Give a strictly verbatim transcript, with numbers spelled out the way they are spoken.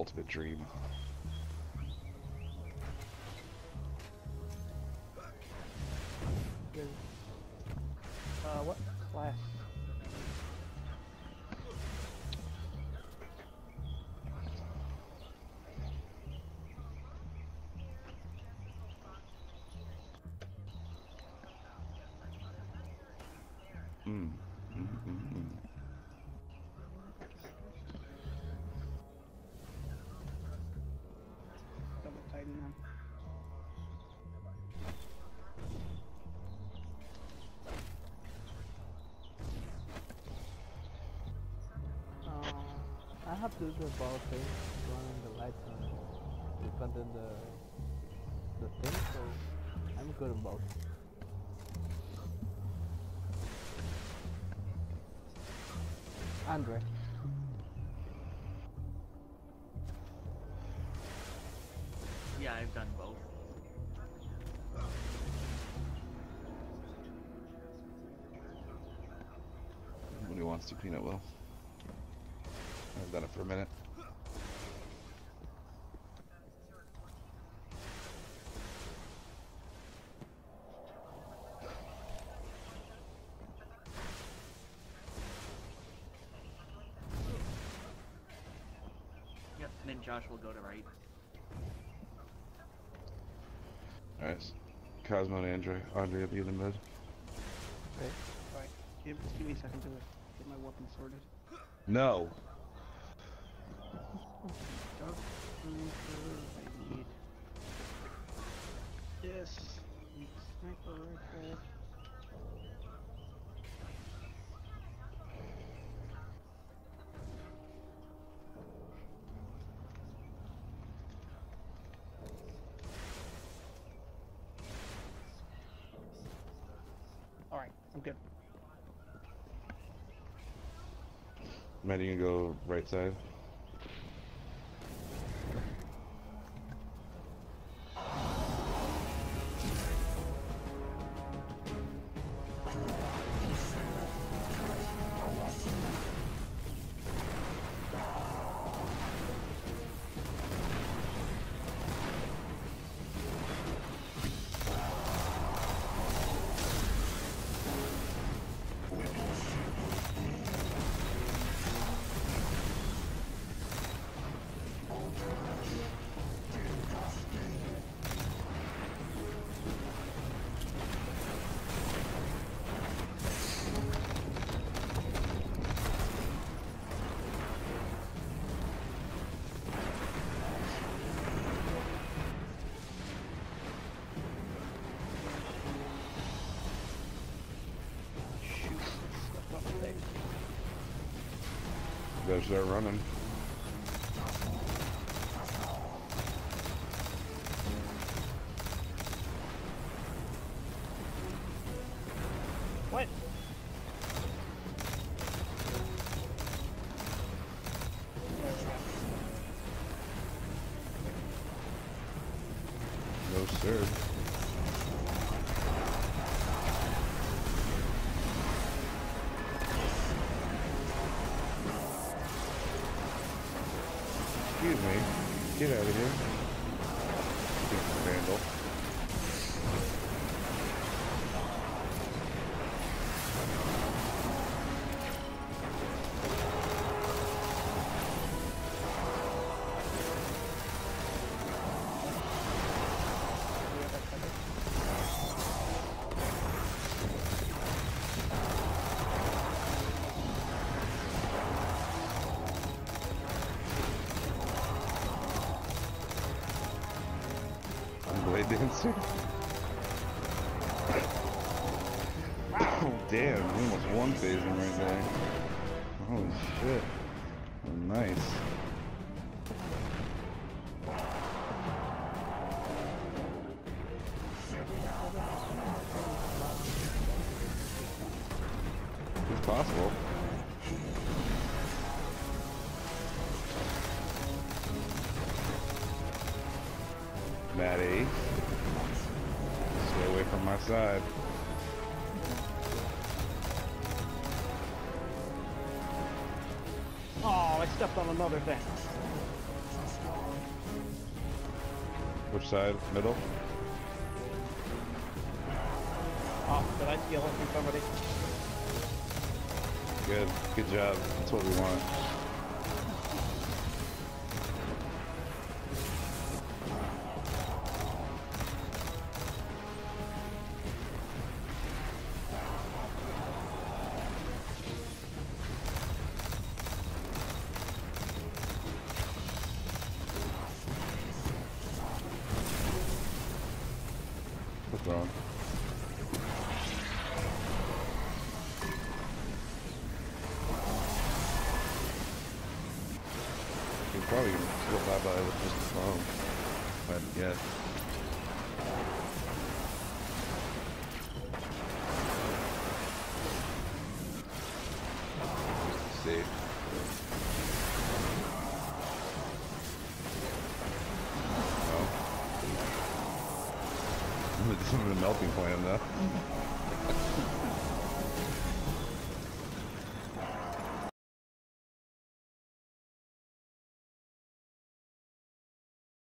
ultimate dream. Good. Uh, what class? Mm. Mm, mm, mm. Double tighten them. Uh, I have to do the ball thing, running the lights on depending the the thing, so I'm good at both. Andre. Yeah, I've done both. Nobody wants to peanut will. I've done it for a minute. Yep, and then Josh will go to right. Alright. Cosmo and Andre, Andre will be in the mid. Okay. Alright. Give, just give me a second to get my weapon sorted. No! Dark I need. Yes. Need sniper rifle. Alright, I'm good. Matt, you can go right side. Gotta start running. What? No sir. Excuse me. Get out of here. Stupid vandal. Blade dancer. Oh damn, we almost one phase him right there. Holy shit. Oh, nice. It's possible. Maddie, stay away from my side. Oh, I stepped on another thing. Which side? Middle? Oh, did I steal it from somebody? Good. Good job. That's what we want. What's wrong? You probably can slip by by with just the phone. But yeah. Just to see. Oh. Some of the melting point though.